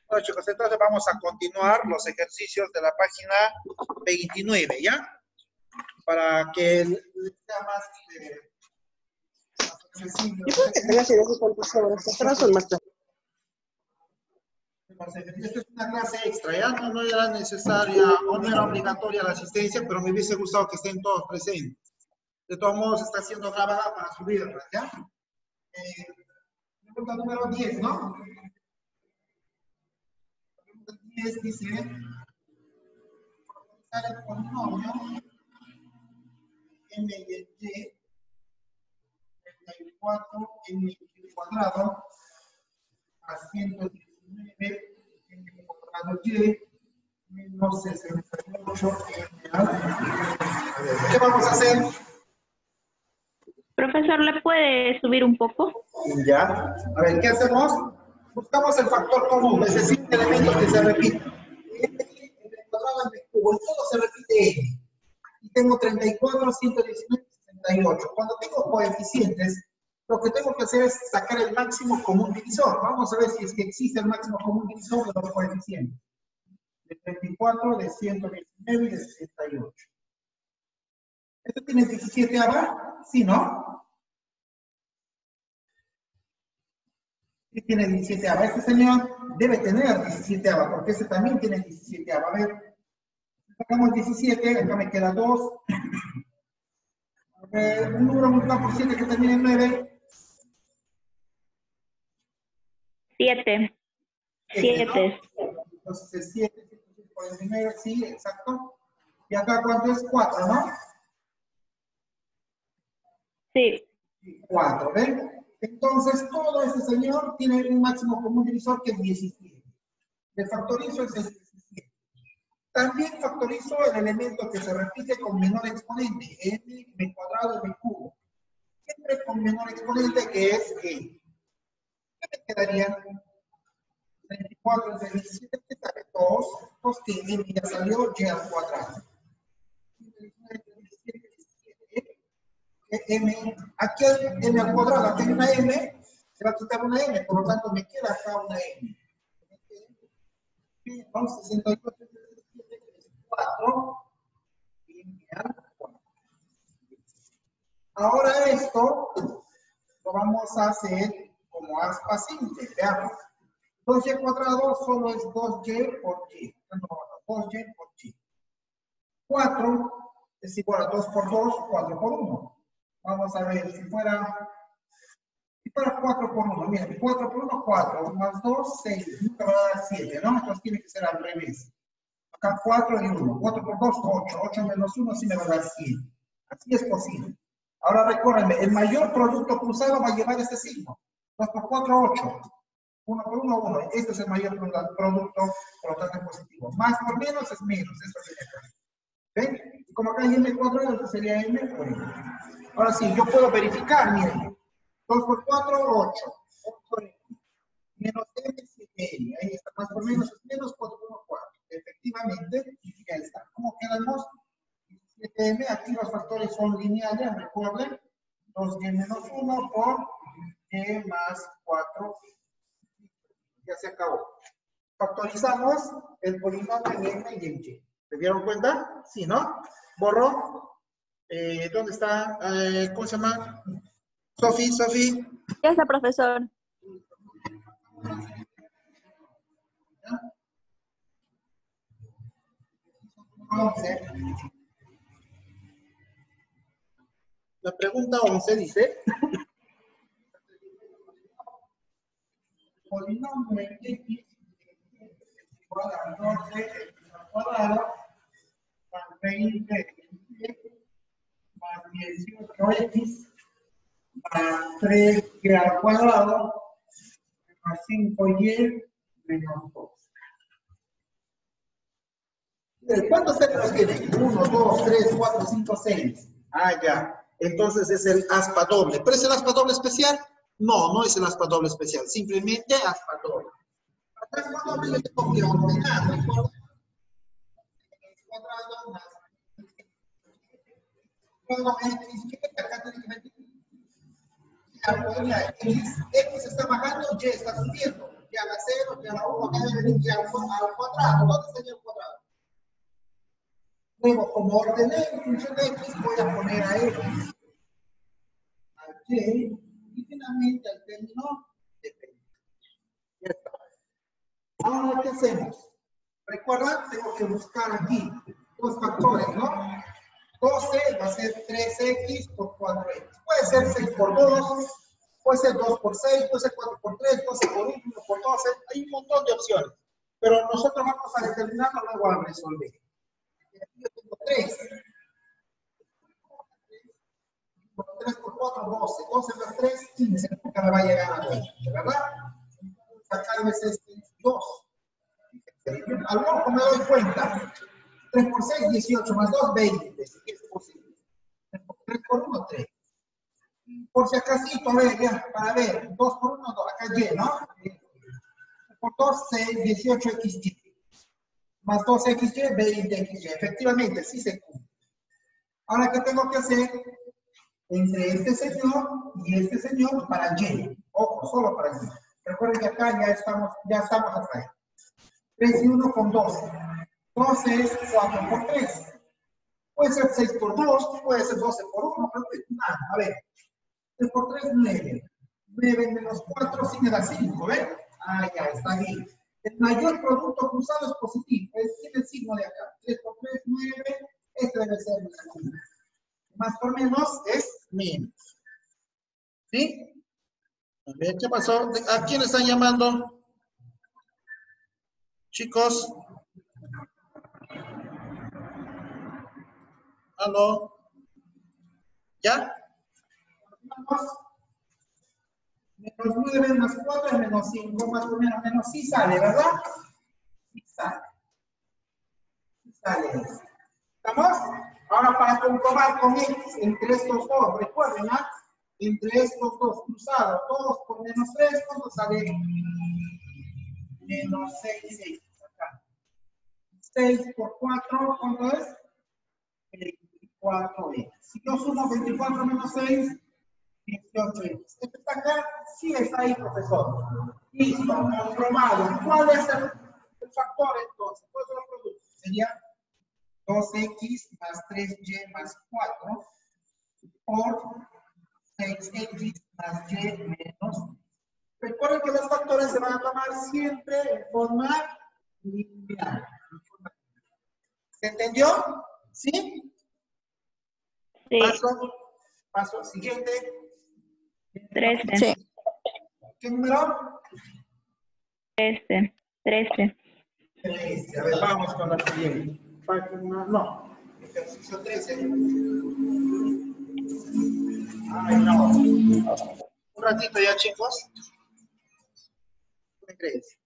Bueno, chicos, entonces vamos a continuar los ejercicios de la página 29, ¿ya? Para que sea más accesible. Yo creo que tengas idea de cuántas horas, pero son más tarde. Esta es una clase extra, ¿ya? No era necesaria o no era obligatoria la asistencia, pero me hubiese gustado que estén todos presentes. De todos modos, está siendo grabada para subirla, ¿ya? Pregunta número 10, ¿no? Pregunta 10 dice, formalizar el polinomio m de y 34 m cuadrado a 119 m cuadrado y menos 68 m. ¿Qué vamos a hacer? Profesor, ¿le puede subir un poco? Ya. A ver, ¿qué hacemos? Buscamos el factor común, es decir, un elemento que se repite. El cuadrado en el cubo, en todo se repite n. Y tengo 34, 119, 68. Cuando tengo coeficientes, lo que tengo que hacer es sacar el máximo común divisor. Vamos a ver si es que existe el máximo común divisor de los coeficientes. De 34, de 119 y de 68. ¿Esto tiene 17 abajo? Sí, ¿no? Sí tiene 17 abajo. Este señor debe tener 17 abajo, porque este también tiene 17 abajo. A ver, sacamos 17, acá me queda 2. Un número multiplicado por 7 que termine en 9. 7. 7. Entonces es 7, 49, sí, exacto. Y acá, ¿cuánto es? 4, ¿no? Sí. 4, ¿ven? Entonces, todo este señor tiene un máximo común divisor que es 17. Le factorizo es 17. También factorizo el elemento que se repite con menor exponente, m cuadrado m cubo. Siempre con menor exponente, que es e. ¿Qué me quedaría? 34 entre 17, que sale 2, pues que m ya salió, y al cuadrado. 19 entre 17, 17, m, aquí hay m al cuadrado, aquí hay una m, se va a quitar una m, por lo tanto me queda acá una m. Entonces, 68 entre 17, que es 4, m al cuadrado. Ahora esto lo vamos a hacer como aspa simple, veamos. 2y cuadrado solo es 2y por y. 2y por y. 4 es igual a 2 por 2, 4 por 1. Vamos a ver, si fuera 4 por 1, miren, 4 por 1, 4, más 2, 6, nunca va a dar 7, ¿no? Entonces tiene que ser al revés. Acá 4 y 1, 4 por 2, 8, 8 menos 1 sí me va a dar 7. Así es posible. Ahora recuérdenme, el mayor producto cruzado va a llevar este signo. 2 por 4, 8. 1 por 1, 1. Este es el mayor producto, por lo tanto es positivo. Más por menos es menos. Eso viene acá. ¿Ven? Y como acá hay m cuadrado, esto sería m por n. Ahora sí, yo puedo verificar, miren. 2 por 4, 8. 8 n. Menos m, 7n. Ahí está. Más por menos es menos, 4 por 1, 4. Efectivamente, ya está. ¿Cómo quedamos? 7m, aquí los factores son lineales, recuerden. 2y menos 1 por y más 4. Ya se acabó. Factorizamos el polinomio en m y en y. ¿Se dieron cuenta? Sí, ¿no? Borro. ¿Dónde está? ¿Cómo se llama? Sofi. Ya está, profesor. ¿Ya? 11. La pregunta 11 dice: polinomio en x es igual a 12 al cuadrado más 20 más 18x más 3y al cuadrado más 5y menos 2. ¿Cuántos términos tiene? 1, 2, 3, 4, 5, 6. Ah, ya. Entonces es el aspa doble. ¿Pero es el aspa doble especial? No, no es el aspa doble especial. Simplemente aspa doble. El aspa doble yo tengo que ordenar, ¿recuerdan? X cuadrado más luego acá tiene que meter. X está bajando, y está subiendo. Y y a la 0 y a la 1 debe venir ya al cuadrado. ¿Dónde estaría el cuadrado? Luego, como ordené en función de x, voy a poner a x, a y, y finalmente al término de p. Ya está. Ahora, ¿qué hacemos? Recuerda, tengo que buscar aquí dos factores, ¿no? 12 va a ser 3x por 4x. Puede ser 6 por 2, puede ser 2 por 6, puede ser 4 por 3, 12 por 1, 1 por 12. Hay un montón de opciones. Pero nosotros vamos a determinarlo luego a resolver. Aquí yo tengo 3. 3 por 4, 12. 12 más 3, 15. Nunca me va a llegar a 20, ¿verdad? Acá a veces es 2. Al ojo me doy cuenta. 3 por 6, 18 más 2, 20. Si es posible. 3 por 1, 3. Por si acaso, a ver, ya, para ver. 2 por 1, 2. Acá Y, ¿no? 3 por 2, 6, 18xy. Más 2xy, 20xy. Efectivamente, sí se cumple. Ahora, ¿qué tengo que hacer? Entre este señor y este señor para Y. Ojo, solo para Y. Recuerden que acá ya estamos acá. 3 y 1 con 12. 12 es 4 por 3. Puede ser 6 por 2, puede ser 12 por 1, pero nada. A ver. 3 por 3, 9. 9 menos 4 sí me da 5, ¿ven? Ah, ya, está bien. El mayor producto cruzado es positivo. Tiene el signo de acá. 3 por 3, 9. Este debe ser negativo. Más por menos es menos. ¿Sí? A ver, ¿qué pasó? ¿A quién están llamando? Chicos. ¿Aló? ¿Ya? Menos 9 más 4 es menos 5, más o menos sí sale, ¿verdad? Sí sale. Sí sale. ¿Estamos? Ahora para comprobar con x entre estos dos, recuerden, ¿ah? Entre estos dos cruzados, todos por menos 3, ¿cuánto sale? Menos 6x. Acá. 6 por 4, ¿cuánto es? 24x. Si yo sumo 24 menos 6, 18x. ¿Este está acá? Sí está ahí, profesor. Listo, comprobado. ¿Cuál es el factor entonces? ¿Cuál es el producto? Sería 2x más 3y más 4 por 6x más y menos. Recuerden que los factores se van a tomar siempre en forma lineal. ¿Se entendió? ¿Sí? Sí. Paso siguiente. 13. Sí. ¿Qué número? 13. 13. 13. A ver, vamos con la siguiente. Página, no. Ejercicio 13. Ay, no. Un ratito ya, chicos. ¿Qué crees?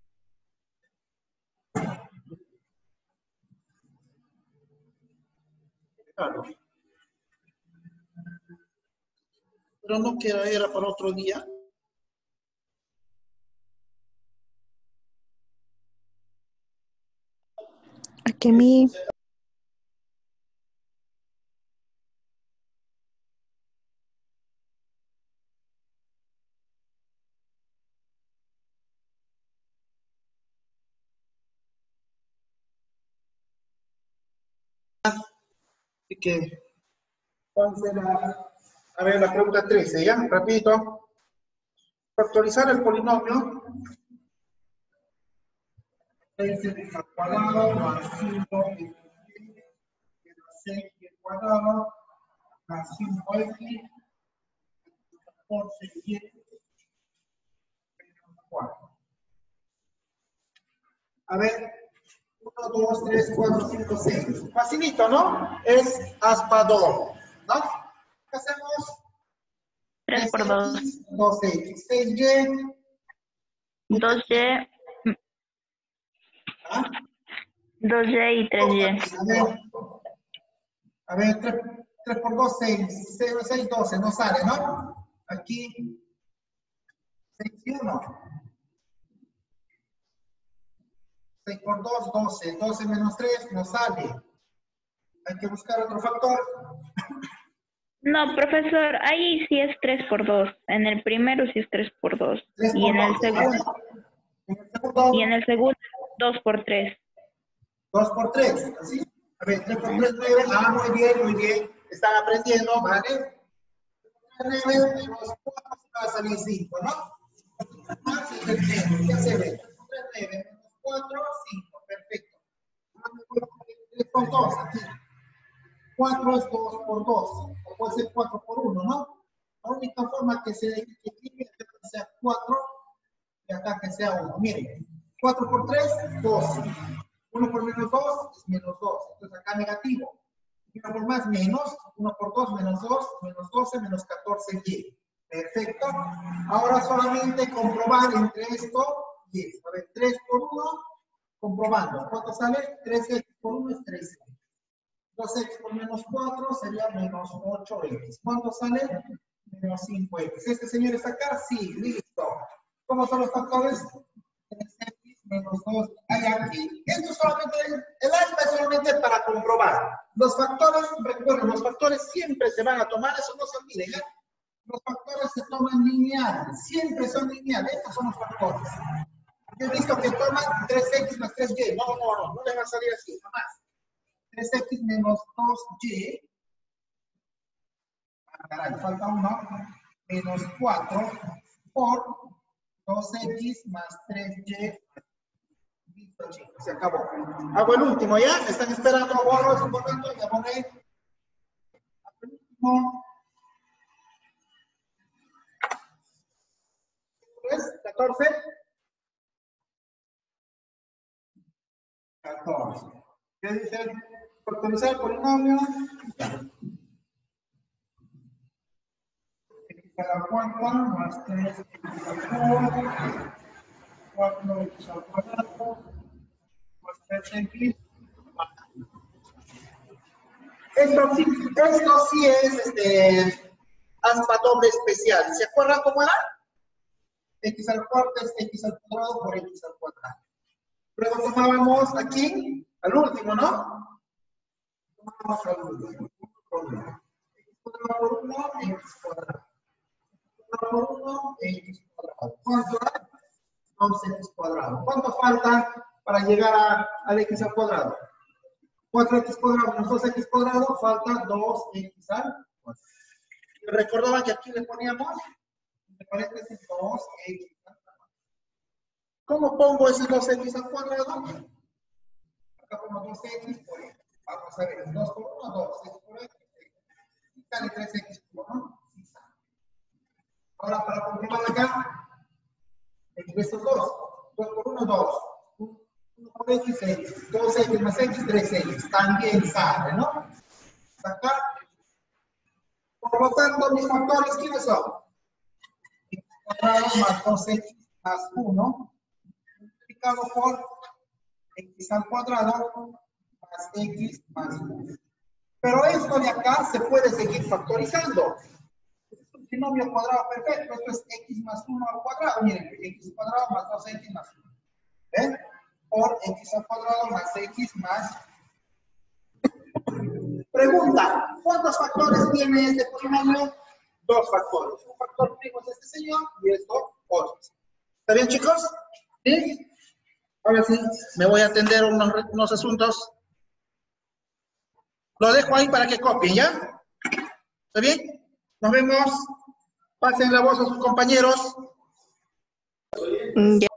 Claro. Pero no quiero, era para otro día. Aquí mi... Así que, ¿cuál será? A ver, la pregunta 13, ¿ya? Rapidito. Factorizar el polinomio. 6x al cuadrado más 5x más 6x al cuadrado más 5x 14y menos 4. A ver, 1, 2, 3, 4, 5, 6. Facilito, ¿no? Es aspador, ¿no? ¿Qué hacemos? 3 por 2. 2x, 6y. 2y. ¿Ah? 2y y 3y. A ver, 3 por 2, 6. 0, 6, 12. No sale, ¿no? Aquí, 6 y 1. 6 por 2, 12. 12 menos 3 no sale. Hay que buscar otro factor. No, profesor, ahí sí es 3 por 2. En el primero sí es 3 por 2. 3 Y por en el 2, segundo. ¿vale? En el segundo, Y en el segundo, 2 por 3. 2 por 3, ¿así? A ver, 3 por 3, 9. Ah, muy bien, muy bien. Están aprendiendo, ¿vale? 9 menos 4 va a salir 5, ¿no? Ya se ve. 9 menos 4, 5. Perfecto. 3 por 2, aquí. 4 es 2 por 2. O puede ser 4 por 1, ¿no? La única forma que se equilibre es que sea 4 y acá que sea 1. Miren, 4 por 3, 2. 1 por menos 2 es menos 2. Entonces acá negativo. 1 por más menos, 1 por 2 menos 2, menos 12, menos 14y. Perfecto. Ahora solamente comprobar entre esto y esto. A ver, 3 por 1, comprobando. ¿Cuánto sale? 3x por 1 es 3x. 2x por menos 4 sería menos 8x. ¿Cuánto sale? Menos 5x. ¿Este señor está acá? Sí, listo. ¿Cómo son los factores? 3x menos 2 hay aquí. Esto solamente, el alfa es solamente para comprobar. Los factores, recuerden, los factores siempre se van a tomar, eso no se olviden, ¿eh? Los factores se toman lineales, siempre son lineales, estos son los factores. Yo he visto que toman 3x más 3y, no les va a salir así, jamás. 3x menos 2y, caray, falta 1, menos 4 por 2x más 3y. Listo, chicos, se acabó. Hago el último, ¿ya? ¿Me están esperando? Borro ese momento, ya borré. El último. ¿Es 14? 14. ¿Qué dice? Factorizar el polinomio. X a la cuarta más 3 4x al cuadrado más 3x. Esto sí es aspa doble especial. ¿Se acuerdan cómo era? X al cuarto es x al cuadrado por x al cuadrado. Luego tomábamos aquí, al último, ¿no? Tomábamos al último. X cuadrado por 1, x cuadrado. Por 1, x cuadrado. ¿Cuánto da? 2x cuadrado. ¿Cuánto falta para llegar al x al cuadrado? 4x cuadrado menos 2x cuadrado, falta 2x al cuadrado. ¿Recordaban que aquí le poníamos? Me parece 2x al cuadrado. ¿Cómo pongo ese 2x al cuadrado? Acá pongo 2x por x. Vamos a ver, 2 por 1, 2. X por x. Y sale 3x por 1. Sí sale. Ahora, para comprobar acá, entre estos dos. 2 por 1, 2. 1 por x, x. 2x más x, 3x. También sale, ¿no? Acá. Por lo tanto, mis factores, ¿quiénes son? X cuadrado más 2x más 1. Multiplicado por x al cuadrado más x más 1. Pero esto de acá se puede seguir factorizando. Es un trinomio cuadrado perfecto. Esto es x más 1 al cuadrado. Miren, x cuadrado más 2x más 1. ¿Ven? Por x al cuadrado más x más. Pregunta, ¿cuántos factores tiene este polinomio? 2 factores. Un factor primo es este señor y esto otro. ¿Está bien, chicos? ¿Sí? Ahora sí, me voy a atender unos asuntos. Lo dejo ahí para que copien, ¿ya? ¿Está bien? Nos vemos. Pasen la voz a sus compañeros. Ya.